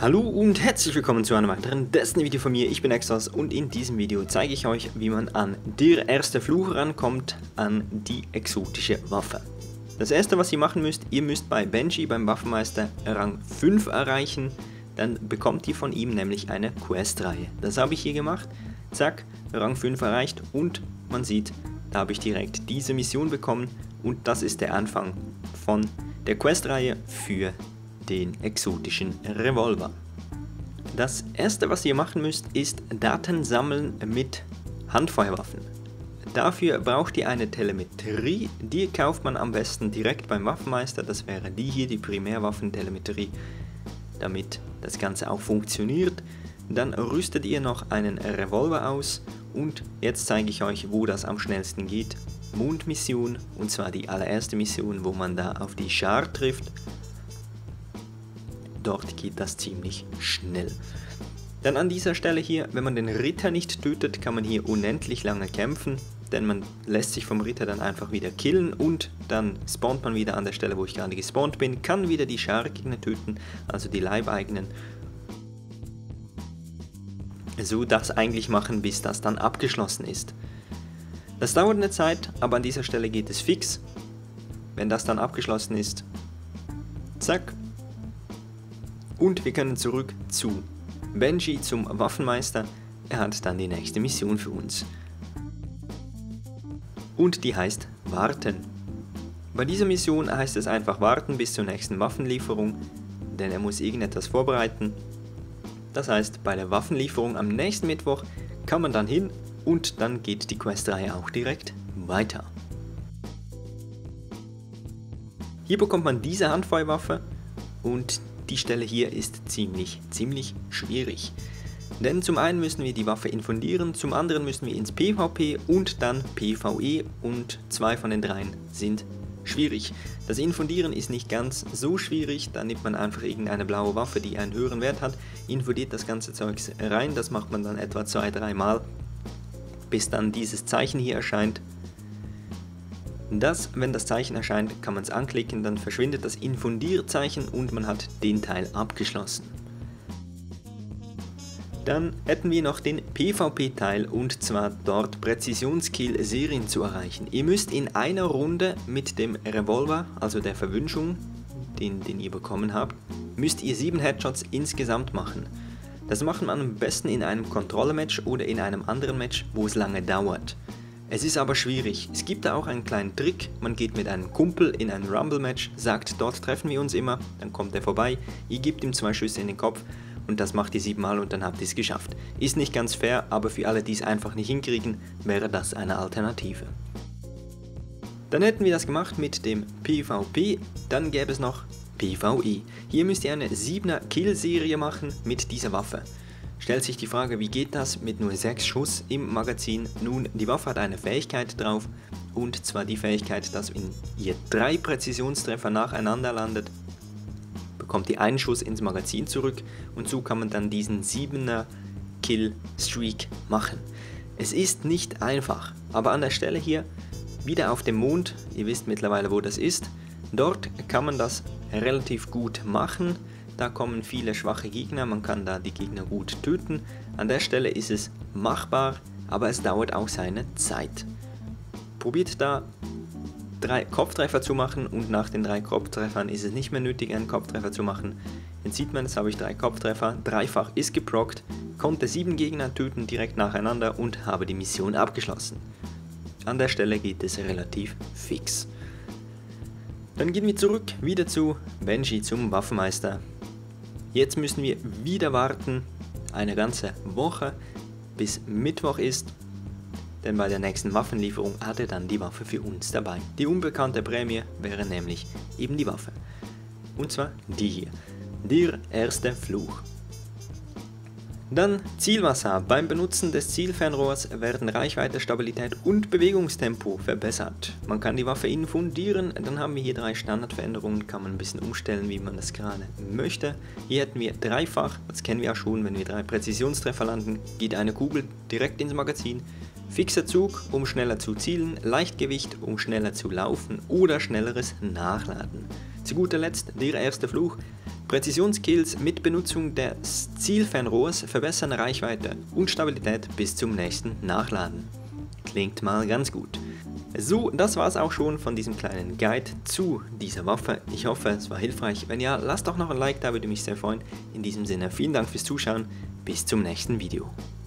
Hallo und herzlich willkommen zu einem weiteren Destiny-Video von mir. Ich bin Exos und in diesem Video zeige ich euch, wie man an der erste Fluch rankommt, an die exotische Waffe. Das erste, was ihr machen müsst, ihr müsst bei Benji, beim Waffenmeister, Rang 5 erreichen. Dann bekommt ihr von ihm nämlich eine Questreihe. Das habe ich hier gemacht. Zack, Rang 5 erreicht und man sieht, da habe ich direkt diese Mission bekommen. Und das ist der Anfang von der Questreihe für den exotischen Revolver. Das erste, was ihr machen müsst, ist Daten sammeln mit Handfeuerwaffen. Dafür braucht ihr eine Telemetrie, die kauft man am besten direkt beim Waffenmeister, das wäre die hier, die Primärwaffentelemetrie, damit das Ganze auch funktioniert. Dann rüstet ihr noch einen Revolver aus und jetzt zeige ich euch, wo das am schnellsten geht. Mondmission, und zwar die allererste Mission, wo man da auf die Schar trifft. Dort geht das ziemlich schnell. Dann an dieser Stelle hier, wenn man den Ritter nicht tötet, kann man hier unendlich lange kämpfen, denn man lässt sich vom Ritter dann einfach wieder killen und dann spawnt man wieder an der Stelle, wo ich gerade gespawnt bin, kann wieder die Schar-Gegner töten, also die Leibeigenen. So das eigentlich machen, bis das dann abgeschlossen ist. Das dauert eine Zeit, aber an dieser Stelle geht es fix. Wenn das dann abgeschlossen ist, zack. Und wir können zurück zu Benji, zum Waffenmeister. Er hat dann die nächste Mission für uns. Und die heißt Warten. Bei dieser Mission heißt es einfach warten bis zur nächsten Waffenlieferung, denn er muss irgendetwas vorbereiten. Das heißt, bei der Waffenlieferung am nächsten Mittwoch kann man dann hin und dann geht die Questreihe auch direkt weiter. Hier bekommt man diese Handfeuerwaffe und die Stelle hier ist ziemlich schwierig. Denn zum einen müssen wir die Waffe infundieren, zum anderen müssen wir ins PvP und dann PvE und zwei von den dreien sind schwierig. Das Infundieren ist nicht ganz so schwierig, da nimmt man einfach irgendeine blaue Waffe, die einen höheren Wert hat, infundiert das ganze Zeugs rein, das macht man dann etwa 2-3 Mal, bis dann dieses Zeichen hier erscheint. Wenn das Zeichen erscheint, kann man es anklicken, dann verschwindet das Infundierzeichen und man hat den Teil abgeschlossen. Dann hätten wir noch den PvP-Teil und zwar dort Präzisionskill-Serien zu erreichen. Ihr müsst in einer Runde mit dem Revolver, also der Verwünschung, den ihr bekommen habt, müsst ihr 7 Headshots insgesamt machen. Das macht man am besten in einem Kontrolle-Match oder in einem anderen Match, wo es lange dauert. Es ist aber schwierig. Es gibt da auch einen kleinen Trick. Man geht mit einem Kumpel in ein Rumble-Match, sagt, dort treffen wir uns immer, dann kommt er vorbei, ihr gebt ihm 2 Schüsse in den Kopf und das macht ihr 7 Mal und dann habt ihr es geschafft. Ist nicht ganz fair, aber für alle, die es einfach nicht hinkriegen, wäre das eine Alternative. Dann hätten wir das gemacht mit dem PvP, dann gäbe es noch PvE. Hier müsst ihr eine 7er Kill-Serie machen mit dieser Waffe. Stellt sich die Frage, wie geht das mit nur 6 Schuss im Magazin? Nun, die Waffe hat eine Fähigkeit drauf, und zwar die Fähigkeit, dass wenn ihr 3 Präzisionstreffer nacheinander landet, bekommt ihr einen Schuss ins Magazin zurück und so kann man dann diesen 7er Kill-Streak machen. Es ist nicht einfach, aber an der Stelle hier, wieder auf dem Mond, ihr wisst mittlerweile, wo das ist, dort kann man das relativ gut machen. Da kommen viele schwache Gegner, man kann da die Gegner gut töten. An der Stelle ist es machbar, aber es dauert auch seine Zeit. Probiert da 3 Kopftreffer zu machen und nach den 3 Kopftreffern ist es nicht mehr nötig, einen Kopftreffer zu machen. Jetzt sieht man, jetzt habe ich 3 Kopftreffer, dreifach ist geprockt, konnte 7 Gegner töten direkt nacheinander und habe die Mission abgeschlossen. An der Stelle geht es relativ fix. Dann gehen wir zurück, wieder zu Benji, zum Waffenmeister. Jetzt müssen wir wieder warten, eine ganze Woche, bis Mittwoch ist, denn bei der nächsten Waffenlieferung hat er dann die Waffe für uns dabei. Die unbekannte Prämie wäre nämlich eben die Waffe. Und zwar die hier, der erste Fluch. Dann Zielwasser. Beim Benutzen des Zielfernrohrs werden Reichweite, Stabilität und Bewegungstempo verbessert. Man kann die Waffe infundieren, dann haben wir hier 3 Standardveränderungen, kann man ein bisschen umstellen, wie man das gerade möchte. Hier hätten wir dreifach, das kennen wir auch schon, wenn wir 3 Präzisionstreffer landen, geht eine Kugel direkt ins Magazin. Fixer Zug, um schneller zu zielen, Leichtgewicht, um schneller zu laufen oder schnelleres Nachladen. Zu guter Letzt der erste Fluch. Präzisionskills mit Benutzung des Zielfernrohrs verbessern Reichweite und Stabilität bis zum nächsten Nachladen. Klingt mal ganz gut. So, das war's auch schon von diesem kleinen Guide zu dieser Waffe. Ich hoffe, es war hilfreich. Wenn ja, lasst doch noch ein Like da, würde mich sehr freuen. In diesem Sinne, vielen Dank fürs Zuschauen. Bis zum nächsten Video.